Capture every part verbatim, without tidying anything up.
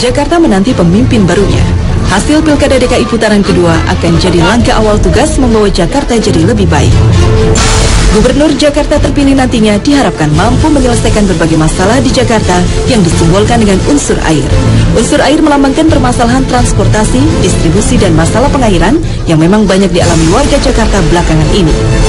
Jakarta menanti pemimpin barunya. Hasil Pilkada D K I putaran kedua akan jadi langkah awal tugas membawa Jakarta jadi lebih baik. Gubernur Jakarta terpilih nantinya diharapkan mampu menyelesaikan berbagai masalah di Jakarta yang disimbolkan dengan unsur air. Unsur air melambangkan permasalahan transportasi, distribusi, dan masalah pengairan yang memang banyak dialami warga Jakarta belakangan ini.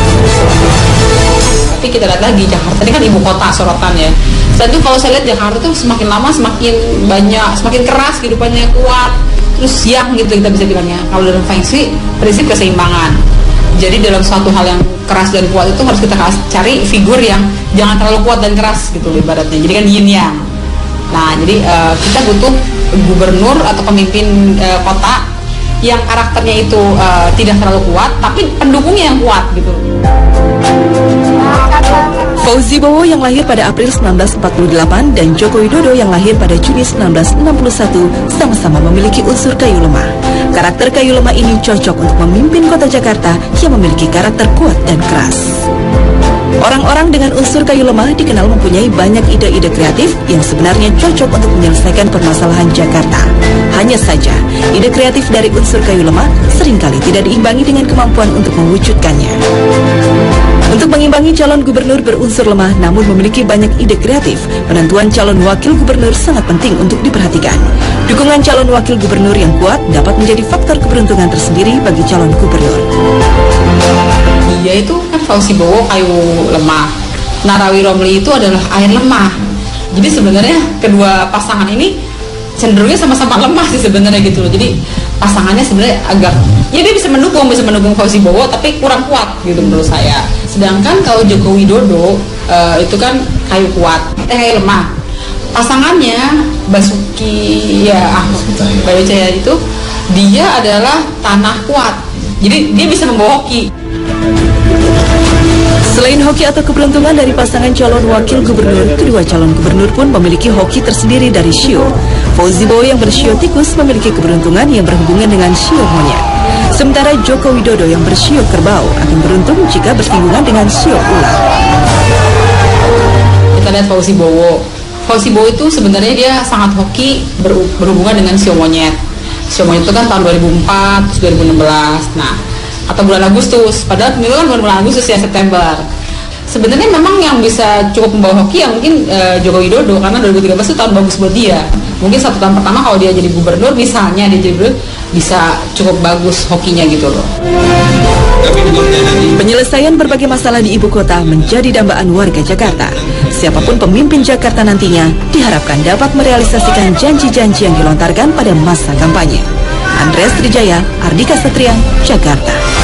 Tapi kita lihat lagi, Jakarta ini kan ibu kota sorotan ya. Dan itu kalau saya lihat Jakarta tuh semakin lama semakin banyak, semakin keras kehidupannya, kuat, terus siang gitu kita bisa bilangnya. Kalau dalam Feng Shui, prinsip keseimbangan. Jadi dalam suatu hal yang keras dan kuat itu harus kita cari figur yang jangan terlalu kuat dan keras gitu ibaratnya. Jadi kan yin yang. Nah, jadi uh, kita butuh gubernur atau pemimpin uh, kota yang karakternya itu uh, tidak terlalu kuat, tapi pendukungnya yang kuat gitu. Fauzi Bowo yang lahir pada April seribu sembilan ratus empat puluh delapan dan Joko Widodo yang lahir pada Juni seribu sembilan ratus enam puluh satu sama-sama memiliki unsur kayu lemah. Karakter kayu lemah ini cocok untuk memimpin kota Jakarta yang memiliki karakter kuat dan keras. Orang-orang dengan unsur kayu lemah dikenal mempunyai banyak ide-ide kreatif yang sebenarnya cocok untuk menyelesaikan permasalahan Jakarta. Hanya saja, ide kreatif dari unsur kayu lemah seringkali tidak diimbangi dengan kemampuan untuk mewujudkannya. Untuk mengimbangi calon gubernur berunsur lemah namun memiliki banyak ide kreatif, penentuan calon wakil gubernur sangat penting untuk diperhatikan. Dukungan calon wakil gubernur yang kuat dapat menjadi faktor keberuntungan tersendiri bagi calon gubernur. Dia itu kan Fauzi Bowo kayu lemah, Narawi Romli itu adalah air lemah. Jadi sebenarnya kedua pasangan ini cenderungnya sama-sama lemah sih sebenarnya gitu loh. Jadi pasangannya sebenarnya agak, ya dia bisa mendukung, bisa mendukung Fauzi Bowo tapi kurang kuat gitu menurut saya. Sedangkan kalau Joko Widodo uh, itu kan kayu kuat, eh kayu lemah. Pasangannya Basuki ya Ahmad Bayocaya itu dia adalah tanah kuat. Jadi dia bisa membawa hoki. Selain hoki atau keberuntungan dari pasangan calon wakil gubernur, kedua calon gubernur pun memiliki hoki tersendiri dari shio. Fauzi Bowo yang bershio tikus memiliki keberuntungan yang berhubungan dengan shio monyet. Sementara Joko Widodo yang bershio kerbau akan beruntung jika bersinggungan dengan shio ular. Kita lihat Fauzi Bowo. Fauzi Bowo itu sebenarnya dia sangat hoki berhubungan dengan shio monyet. Shio monyet itu kan tahun dua ribu empat, dua ribu enam belas. Nah, atau bulan Agustus, padahal pemilu kan bulan Agustus ya, September. Sebenarnya memang yang bisa cukup membawa hoki ya mungkin uh, Joko Widodo, karena dua ribu tiga belas itu tahun bagus buat dia. Mungkin satu tahun pertama kalau dia jadi gubernur, misalnya dia jadi gubernur, bisa cukup bagus hokinya gitu loh. Penyelesaian berbagai masalah di ibu kota menjadi dambaan warga Jakarta. Siapapun pemimpin Jakarta nantinya diharapkan dapat merealisasikan janji-janji yang dilontarkan pada masa kampanye. Andreas Trijaya, Ardika Satrian, Jakarta.